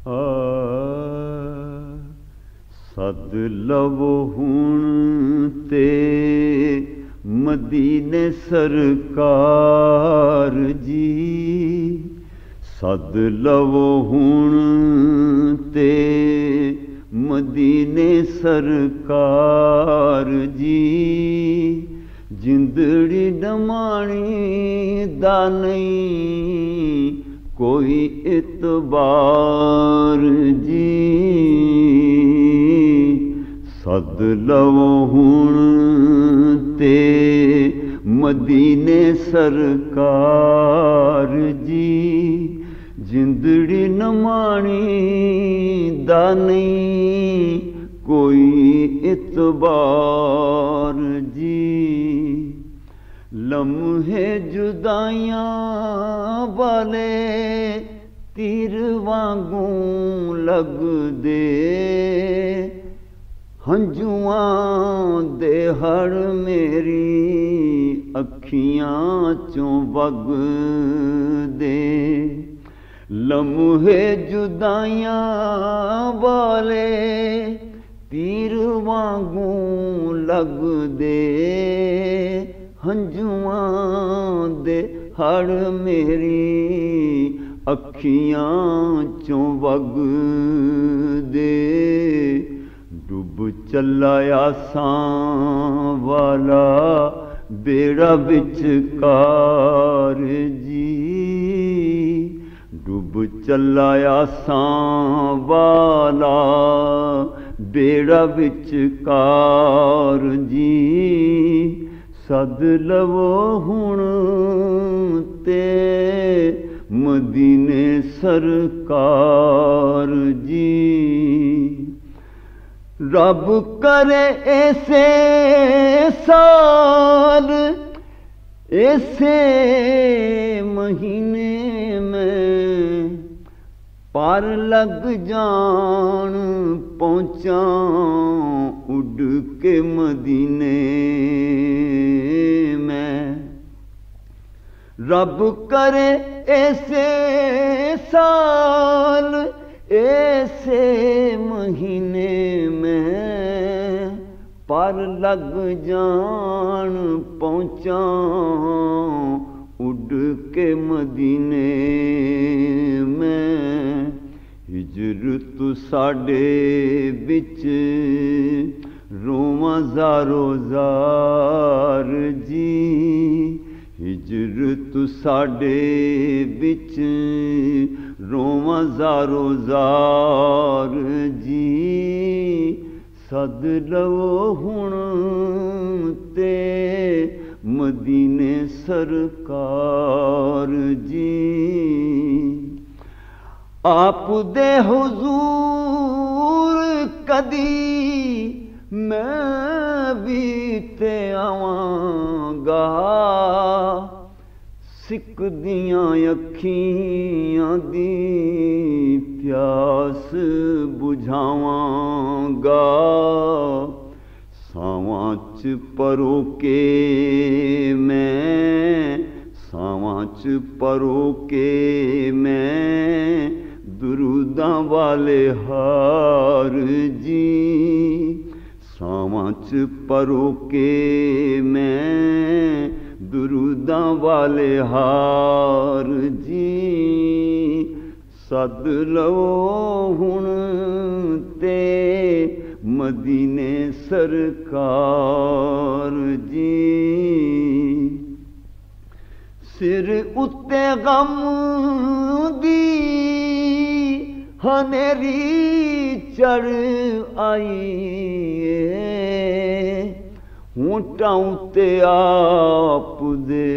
सद लवो हुण ते मदीने सरकार जी, सद लवो हुण ते मदीने सरकार जी। जिंदड़ी नमाणी दा नहीं कोई इतबार जी, सद लवो हुण ते मदीने सरकार जी। जिंदड़ी नमाणी दा नहीं कोई इतबार जी। लम्हे जुदाइयां वाले तीर वांगू लगदे, हंजुआं दे हड़ मेरी अखियां चों वगदे। लम्हे जुदाइयां वाले तीर वांगू लगदे, हंजुआं दे हड़ मेरी अखियां चों वगदे। डुब चला आसां वाला बेड़ा विचकार जी, डुब चला आसां वाला बेड़ा विचकार जी। सद लवो हुण ते मदीने सरकार जी। रब करे ऐसे साल ऐसे महीने में पार लग जान पहुँचा उड़ के मदीने में। रब करे ऐसे साल ऐसे महीने में पार लग जान पहुँचा उड़ के मदीने में। हिजरत साडे बिच रोवां ज़ारो ज़ार जी, हिजरत साडे बिच रोवां ज़ारो ज़ार जी। सद लवो हुण ते मदीने सरकार जी। आप दे हुजूर कदी मैं भी ते आवांगा, सिकदियां अखियां दी प्यास बुझावांगा। सावां च परो के मैं, सावां च परो के मैं दुरूदां वाले हार जी। सावां च परो के मैं दुरूदां वाले हार जी। सद लवो हुण ते मदीने सरकार जी। सिर उत्ते गम दी हनेरी चढ़ आई, होंठां उत्ते आप दे,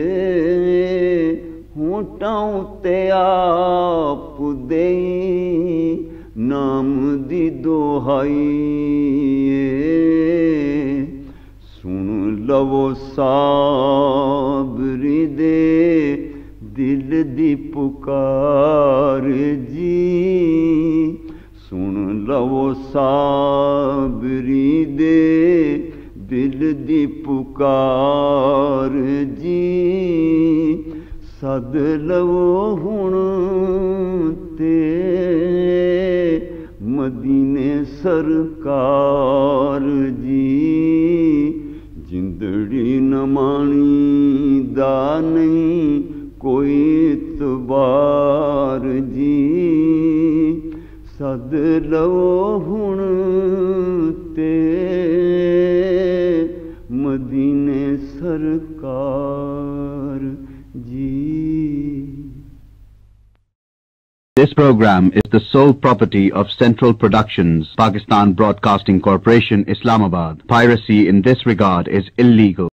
होंठां उत्ते आप दे नाम दी दोहाई। सुन लवो साबरी दे दिल दी पुकार जी। सुन लवो साबरी दे दिल दी पुकार जी। सद लवो हुण ते सरकार जी, जिंदड़ी न मानी दा नहीं कोई इतबार जी, सद लवो हुण ते मदीने सरकार जी। This program is the sole property of Central Productions, Pakistan Broadcasting Corporation, Islamabad. Piracy in this regard is illegal.